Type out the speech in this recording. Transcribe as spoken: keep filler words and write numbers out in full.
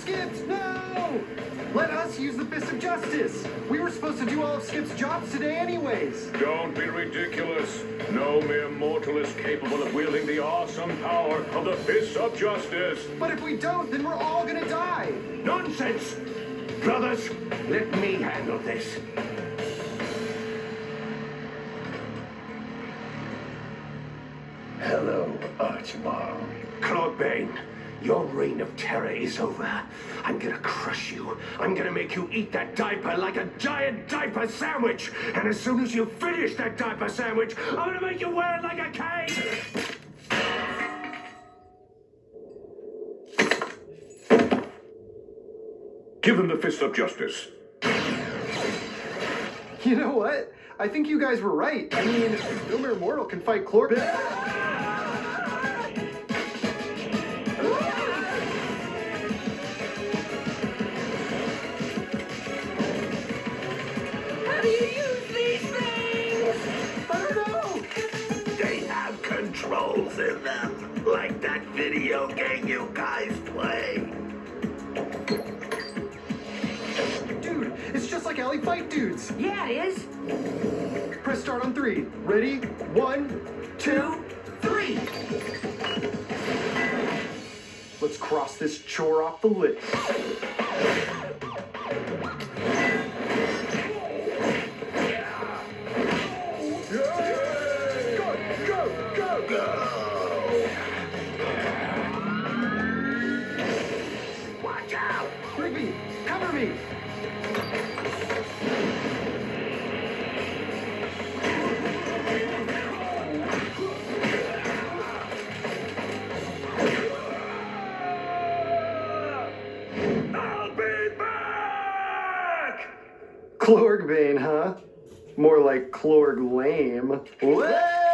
Skipped! No! Let us use the Fist of Justice. We were supposed to do all of Skip's jobs today anyways. Don't be ridiculous. No mere mortal is capable of wielding the awesome power of the Fist of Justice. But if we don't, then we're all gonna die. Nonsense! Brothers, let me handle this. Hello, Archibald. Klorgbane, your reign of terror is over. I'm gonna crush you. I'm gonna make you eat that diaper like a giant diaper sandwich. And as soon as you finish that diaper sandwich, I'm gonna make you wear it like a cape. Give him the Fist of Justice. You know what? I think you guys were right. I mean, no mere mortal can fight Klorgbane. How do you use these things? I don't know. They have controls in them, like that video game you guys play. Dude, it's just like Alley Fight Dudes. Yeah, it is. Press start on three. Ready? One, two, three. Let's cross this chore off the list. Watch out! Rigby, cover me. I'll be back! Klorgbane, huh? More like Klorg lame. Whoa!